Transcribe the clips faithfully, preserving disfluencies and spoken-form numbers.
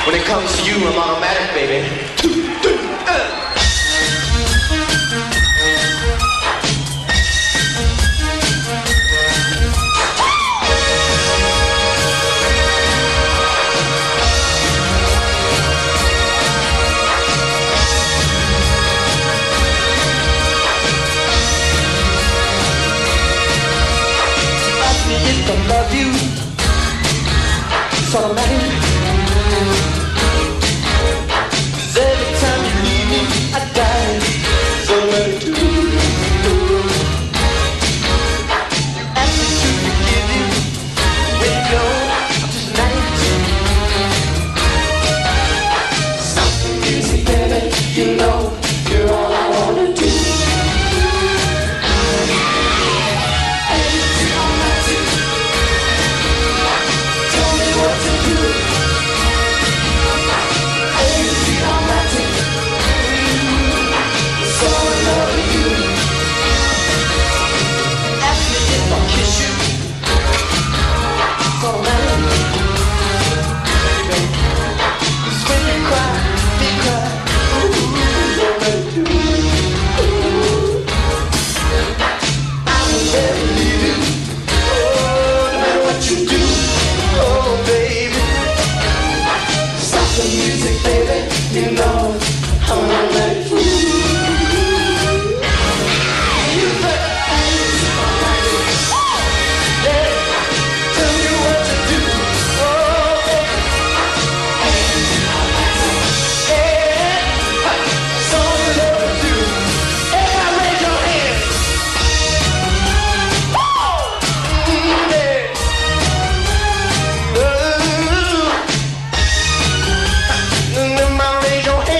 When it comes to you, I'm automatic, baby. Two, three, uh. If I love you, it's automatic. 'Cause every time you leave me, I die. It's automatic too. Ask me to forgive you when you go tonight. Something music, baby, you know you're all I wanna do. Music, baby, you know I'm gonna let you. Tell me what to do. Oh, yeah, so in love with you. Everybody raise your hands. Mm, yeah. Ooh. Raise your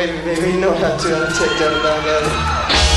away from me, baby. You know how to. I'm gonna take that about that.